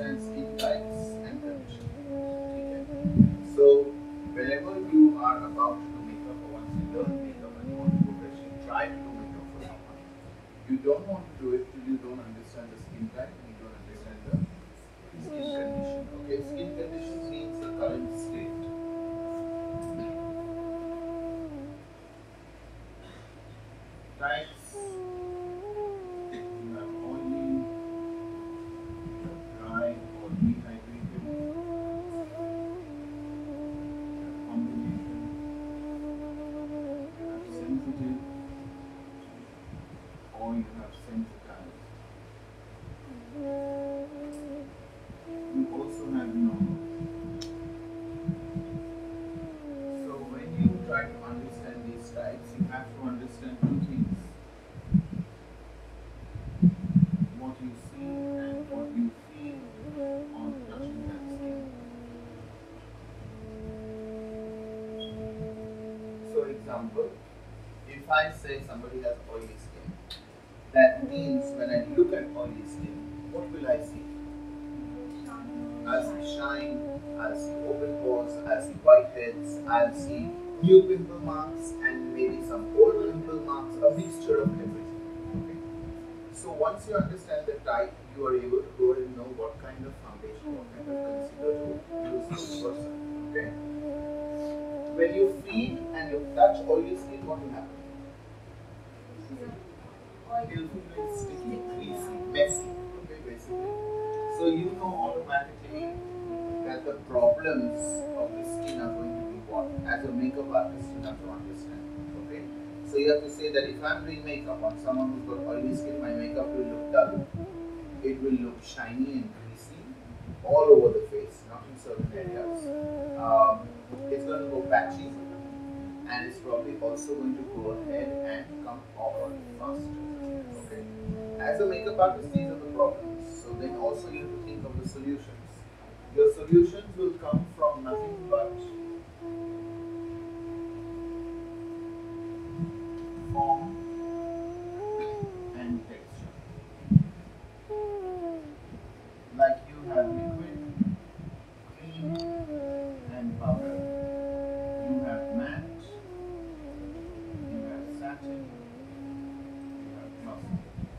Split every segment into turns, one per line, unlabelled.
understand skin types and conditions. Okay. So whenever you are about to do makeup or once you learn makeup and you want to professionally try to do makeup for someone, you don't want to do it till you don't understand the skin type and you don't understand the skin condition. Okay, skin condition means the current state. Types, you have oily, you have dry or dehydrated, you have combination, you have sensitive or you have sensitized. You also have normal. So when you try to understand these types, you have to understand two things. What you see and what you feel on touching that skin. So example, if I say somebody has oily skin, that means when I look at oily skin, what will I see? I'll see shine, I'll see open pores, I'll see whiteheads, I'll see new pimple marks and maybe some old pimple marks, a mixture of everything. Okay? So once you understand the type, you are able to go and know what kind of foundation, what kind of concealer to use for the person. Okay? When you feel and you touch oily skin, what will happen? It'll feel sticky, greasy, messy. Okay, basically. So you know automatically that the problems of the skin are going to be what? As a makeup artist, you have to understand. Okay? So you have to say that if I'm doing makeup on someone who's got oily skin, my makeup will look dull. It will look shiny and greasy all over the face, not in certain areas. It's going to go patchy and it's probably also going to go ahead and come off faster. Okay. As a makeup artist, these are the problems. So then also you have to think of the solutions. Your solutions will come from nothing but form and texture. Like you have liquid, cream, and powder. You have matte, you have satin, you have glossy.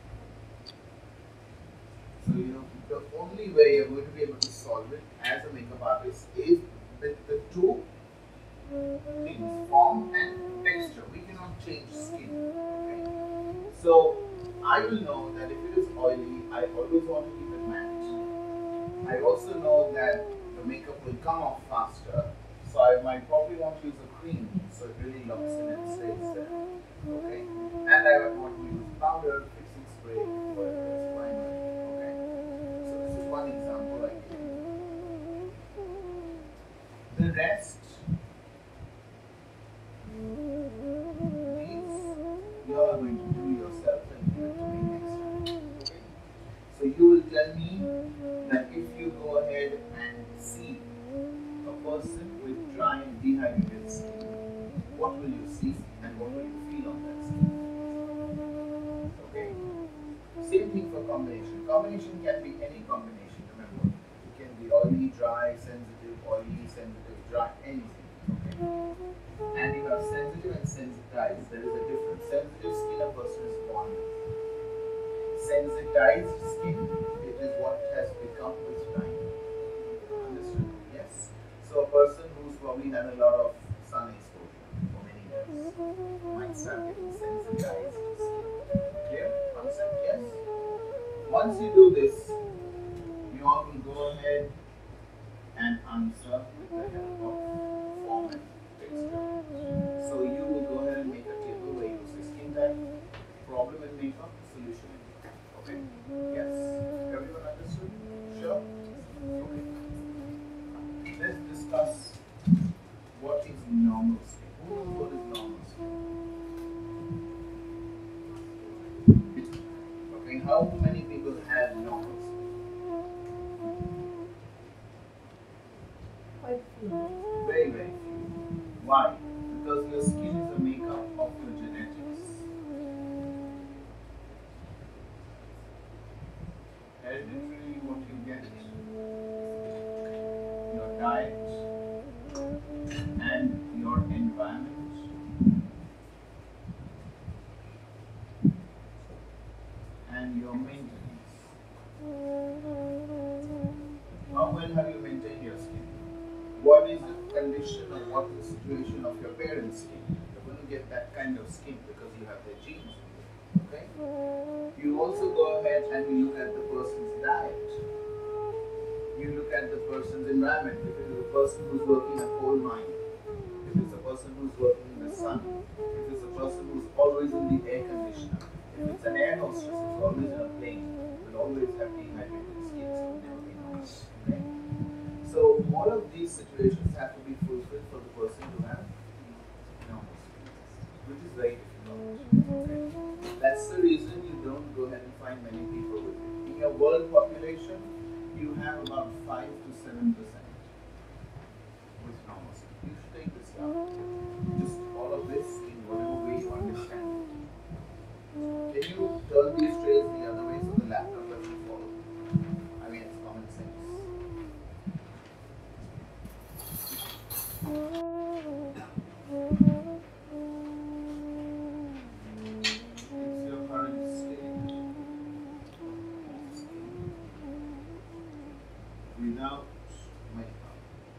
So you know the only way you're going to be able to solve it as a makeup artist is with the two things, form and texture. We cannot change skin. Okay? So I will know that if it is oily, I always want to keep it matte. I also know that the makeup will come off faster. So I might probably want to use a cream so it really locks in and stays there. Okay? And I would want to use powder, fixing spray, whatever it is, primer. Okay? So this is one example I gave you. The rest, these you are going to do yourself and give it to me next time. Okay? So you will tell me that if you go ahead and see a person with dry and dehydrated skin, what will you see and what will you feel on that skin? Okay? Same thing for combination. Combination can be any combination, remember. It can be oily, dry, sensitive, oily, sensitive, dry, anything. Okay? And you have sensitive and sensitized. There is a difference. Sensitive skin a person is born with. Sensitized skin, it is what has become with time. Understood? Yes. So a person who's probably had a lot of sun exposure for many years might start getting sensitized skin. Clear? Concept? Yes. Once you do this, you all will go ahead and answer with the help of form and texture. So you will go ahead and make a table where you say skin type, problem in makeup, solution in makeup. Okay? Yes? Everyone understood? Sure? Okay. Let's discuss what is normal skin. Who knows what is normal skin? Okay, how many people have normal skin?
Quite few.
Very, very few. Why? Because your skin is a makeup of your genetics. Hereditary, what you get, different skin. You're going to get that kind of skin because you have the genes in you. Okay? You also go ahead and you look at the person's diet. You look at the person's environment. If it is a person who's working in a coal mine, if it's a person who's working in the sun, if it's a person who's always in the air conditioner, if it's an air hostess who's always in a plane, will always have dehydrated skin, so will never be nice. Okay? So all of these situations have to be fulfilled for the person to have normal skin, which is very difficult. Okay? That's the reason you don't go ahead and find many people with it. In your world population, you have about 5 to 7% with normal skin. You should take this down. Just follow this in whatever way you understand. Can you turn these trays the other way so the laptop doesn't fall? I mean, it's common sense. It's your current state of skin without makeup.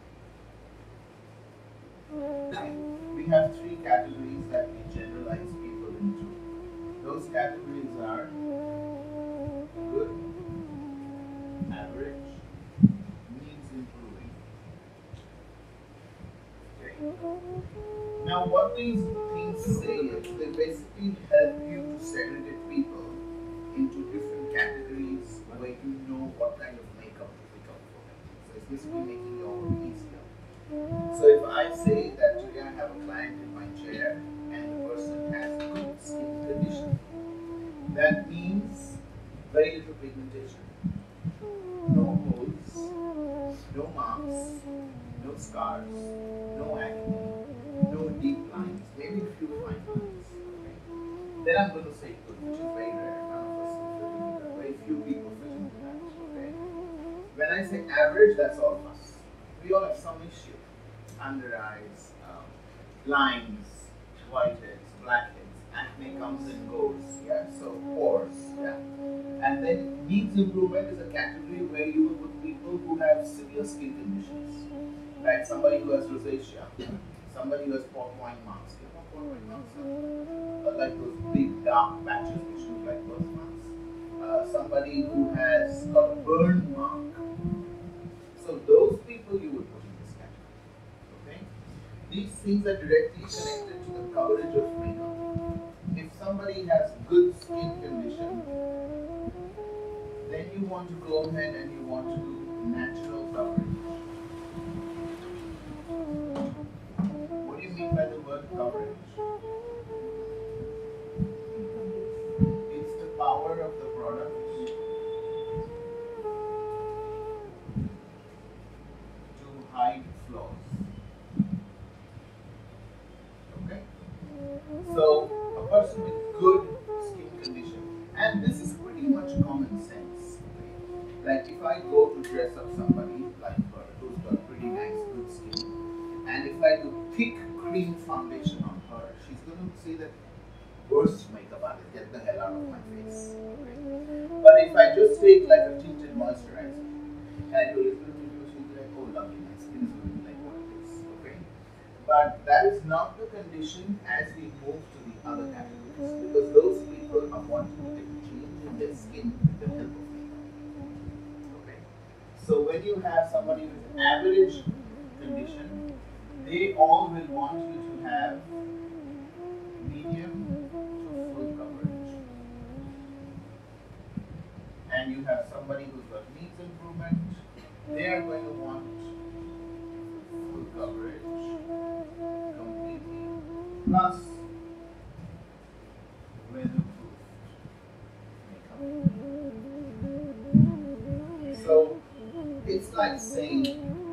We have 3 categories that we generalize people into. Those categories are good, average, needs improving. Okay. Now, what these things say is they basically help you to segregate people into different categories where you know what kind of makeup to pick up for them. So it's basically making your work easier. So if I say that today I have a client in my chair and the person has good skin condition, that means very little pigmentation, no holes, no marks, no scars, no acne, no deep lines, maybe a few fine lines. Okay? Then I'm going to say good, which is very rare. None of us fit into that. Very few people fit into that. Okay? When I say average, that's all of us. We all have some issue. Under eyes, lines, whiteheads, blackheads, acne comes and goes, yeah, so pores, yeah. And then needs improvement is a category where you will put people who have severe skin conditions, like somebody who has rosacea, somebody who has port wine marks. You know what port wine marks are? Like those big dark patches which look like birthmarks. Somebody who has got a burn mark. So those people you would put in this category. Okay? These things are directly connected to the coverage of makeup. If somebody has good skin condition, then you want to go ahead and you want to do natural coverage. What do you mean by the word coverage? It's the power of the product to hide flaws. Okay? So, a person with good skin condition, and this is pretty much common sense. Okay? Like if I go to dress up somebody like her who's got pretty nice good skin, and if I do thick cream foundation on her, she's going to say that worst makeup artist, get the hell out of my face. Okay? But if I just take like a tinted moisturizer and I do a little review, she'll be like, oh lovely, my skin is going to be like what it is. Okay? But that is not the condition as we move to the other categories, because those people are wanting to make a change in their skin with the help of makeup. Okay? So when you have somebody with average condition, they all will want you to have medium to full coverage. And you have somebody who's got needs improvement, they are going to want full coverage completely, plus weatherproof makeup. So it's like saying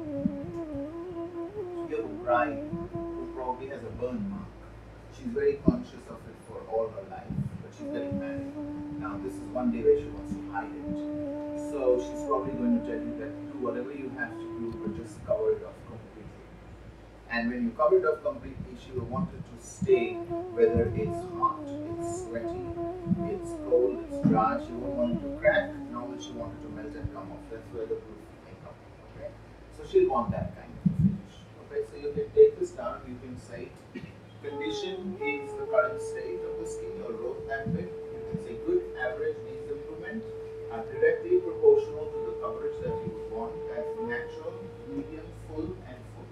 you have a bride who probably has a burn mark. She's very conscious of it for all her life, but she's getting married. Now this is one day where she wants to hide it. So she's probably going to tell you that do whatever you have to do, but just cover it off completely. And when you cover it up completely, she will want it to stay, whether it's hot, it's sweaty, it's cold, it's dry. She won't want it to crack, nor will she want it to melt and come off. That's where the proof makeup. Okay? So she'll want that kind of finish. Okay, so you can take this down, you can say Condition is the current state of the skin or growth ambit. You can say good, average needs improvement are directly proportional to the coverage that you would want as natural, medium, full, and full.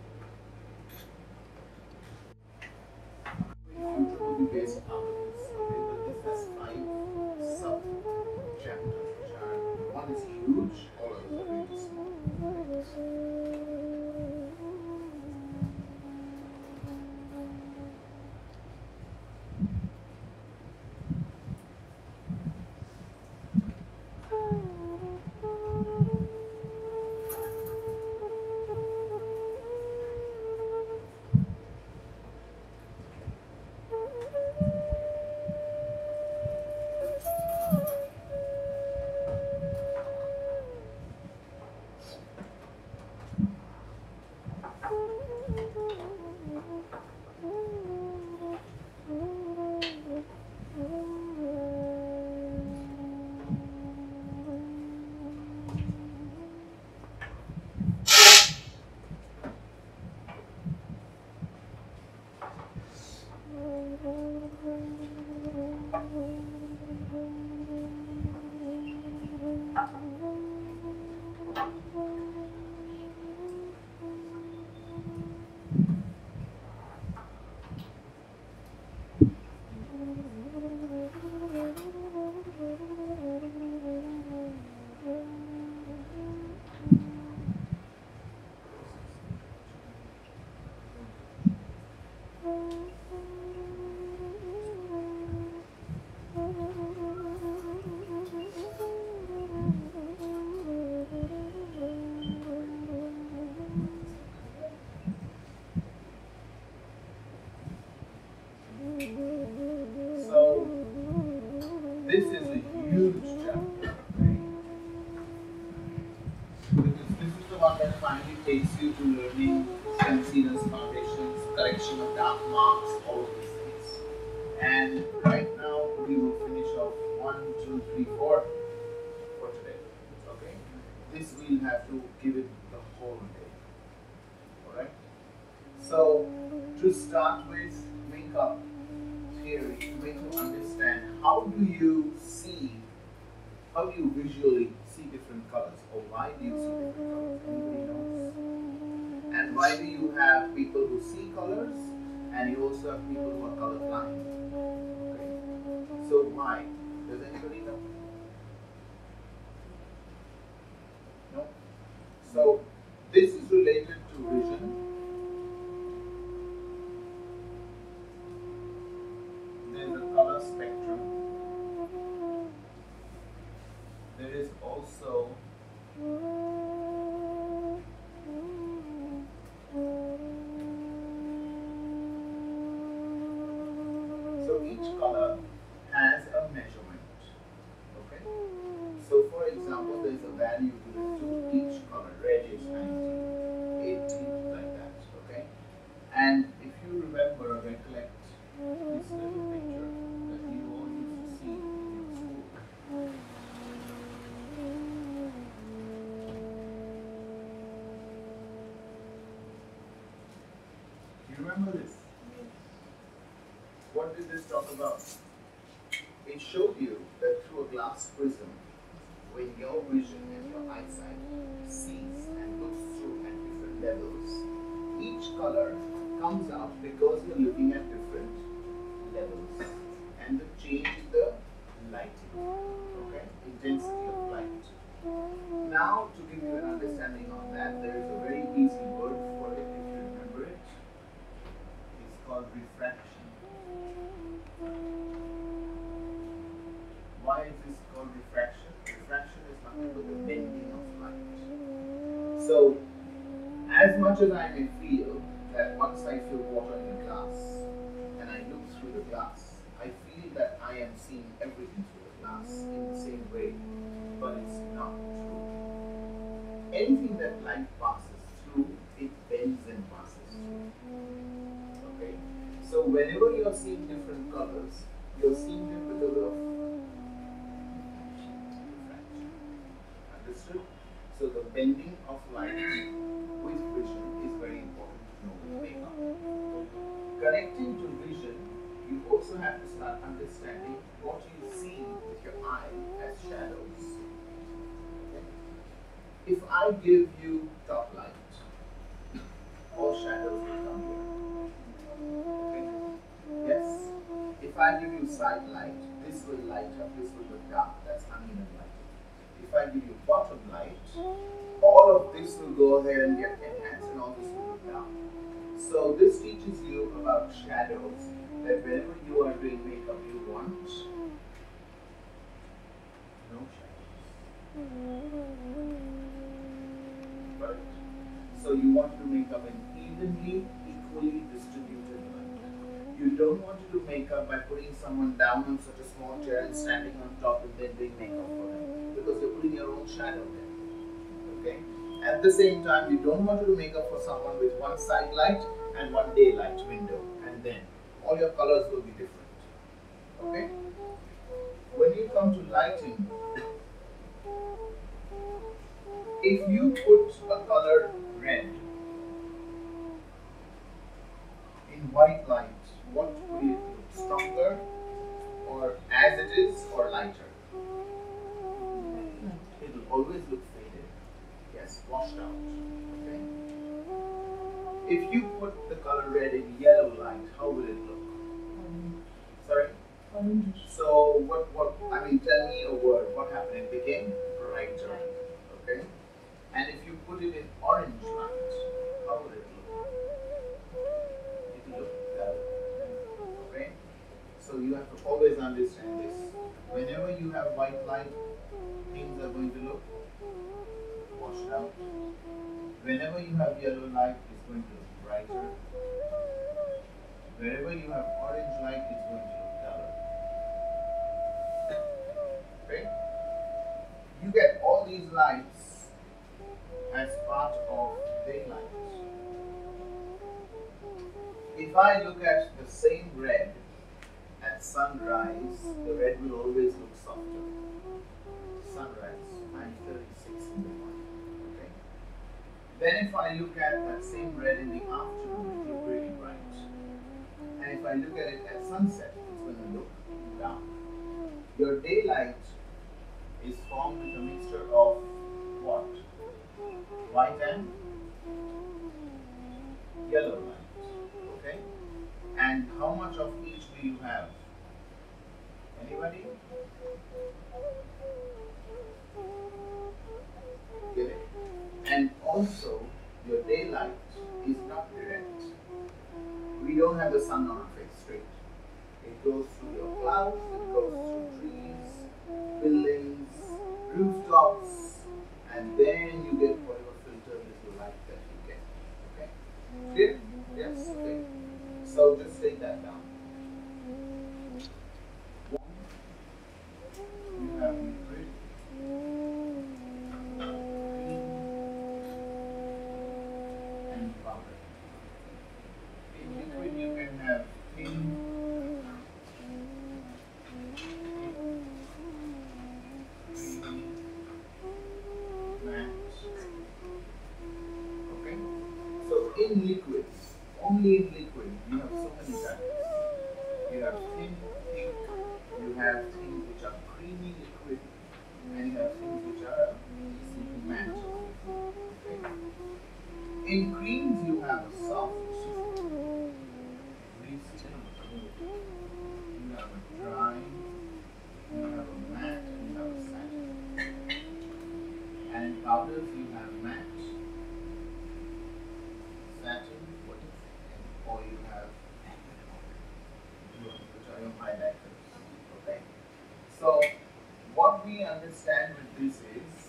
Future will be based out of this. Okay, but this has 5 sub chapters, which are one is huge, all others are really small. So this is a huge chapter, okay? Because this is the one that finally takes you to learning Francine's foundations, correction of dark marks, all of these things. And right now we will finish off 1, 2, 3, 4 for today. Okay? This we'll have to give it the whole day. Alright? So to start with makeup theory, to make you understand how do you visually see different colors, or why do you see different colors? Anybody knows? And why do you have people who see colors and you also have people who are colorblind? Okay. So why? Does anybody know? No? So this is related to vision. There is a color spectrum. There is also so each color has a measurement. Okay? So for example, there is a value given to each color. Red is 19, 18, like that. Okay? And if you remember or recollect this little picture that you all used to see in your school. You remember this? What did this talk about? It showed you that through a glass prism, when your vision and your eyesight sees and looks through at different levels, each color comes out because you're looking at different levels and the change in the lighting, okay, intensity of light. Now, to give you an understanding on that, there is a very easy word for it if you remember it. It's called refraction. Why is this called refraction? Refraction is nothing but the bending of light. So, as much as I may feel that once I feel water in a glass and I look through the glass, I feel that I am seeing everything through the glass in the same way, but it's not true. Anything that light passes through, it bends and passes through. Okay? So whenever you're seeing different colors, you're seeing them because of refraction. Understood? So the bending of light with vision is very important to know with makeup. Connecting to vision you also have to start understanding what you see with your eye as shadows. Okay? If I give you top light, all shadows will come here. Okay? Yes. If I give you side light, this will light up, this will look dark. That's uneven light. If I give you bottom light, all of this will go ahead and get enhanced and all this will look dark. So this teaches you about shadows, that whenever you are doing makeup, you want no shadows. Right? So you want to do makeup an evenly, equally distributed light. You don't want to do makeup by putting someone down on such a small chair and standing on top and then doing makeup for them, because you're putting your own shadow there. Okay? At the same time, you don't want to do makeup for someone with one side light and one daylight window, and then all your colors will be different. Okay? When you come to lighting, if you put a color red in white light, what will it look? Stronger, or as it is, or lighter? It will always look faded. Yes, washed out. Okay? If you put the color red in yellow light, how will it look? Sorry? So tell me a word. What happened? It became brighter. Okay? And if you put it in orange light, how will it look? It will look dull. Okay? So you have to always understand this. Whenever you have white light, things are going to look washed out. Whenever you have yellow light, it's going to look brighter. Wherever you have orange light, it's going to look duller. Okay? You get all these lights as part of daylight. If I look at the same red at sunrise, the red will always look softer. Sunrise, 9:36 in the morning. Okay? Then if I look at that same red in the afternoon, it will look really bright. And if I look at it at sunset, it's going to look dark. Your daylight is formed with a mixture of what? White and yellow light. Okay? And how much of each do you have? Anybody? Get it? And also, your daylight is not direct. We don't have the sun on our face straight. It goes through your clouds, it goes through trees, buildings, rooftops, and then you get whatever filter little light that you get. Okay? Clear? Yes? Okay. So just take that down. One, you have liquid, and powder. In liquid you can have thin, matte. Okay? So in liquid, only in liquid, you have so many types. You have thin, thick, you have things which are creamy liquid, and you have things which are easy matte. Okay? In creams, you have a soft, greasy, you have a dry, you have a matte, and you have a satin. And in powders, you have matte, satin, or you have which are your highlighters. Okay? So, what we understand with this is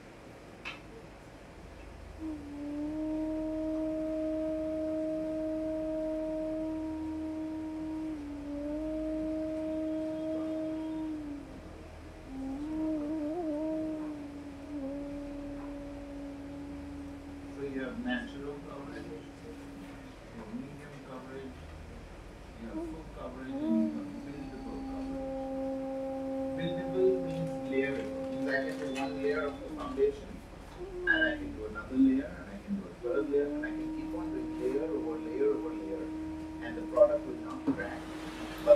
so you have natural coverage, you have medium coverage, you have full coverage, and you have buildable coverage. Buildable means layering. Means I can do one layer of the foundation, and I can do another layer, and I can do a third layer, and I can keep on doing layer over layer over layer, and the product will not crack. But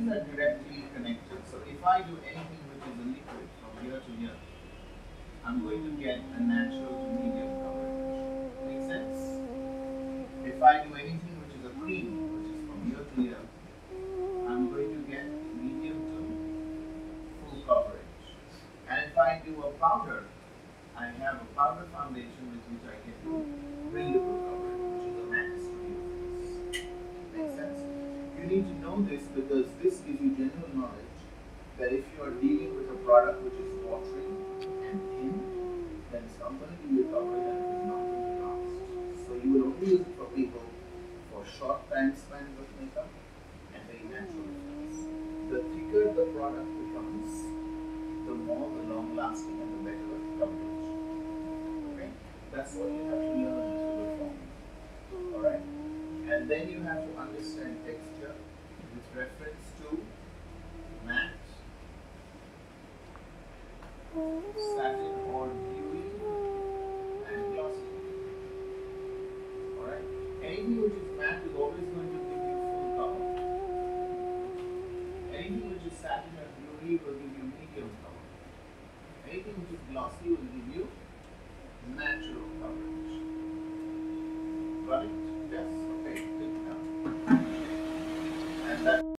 things are directly connected. So if I do anything which is a liquid from here to here, I'm going to get a natural to medium coverage. Make sense? If I do anything which is a cream, which is from here to here, I'm going to get medium to full coverage. And if I do a powder, I have a powder foundation with which I can do breathable coverage, which is a max to your face. Make sense? You need to know this because this gives you general knowledge that if you are dealing with a product which is watery and thin, then it's not going to give you coverage and it is not going to last. So you will only use it for people for short time spans of makeup and very natural effects. The thicker the product becomes, the more the long lasting and the better the coverage. Okay? That's what you have to learn in filler form. Alright? And then you have to understand texture with reference to matte, satin or dewy, and glossy. Alright? Anything which is matte is always going to give you full cover. Anything which is satin or dewy will give you medium cover. Anything which is glossy will give you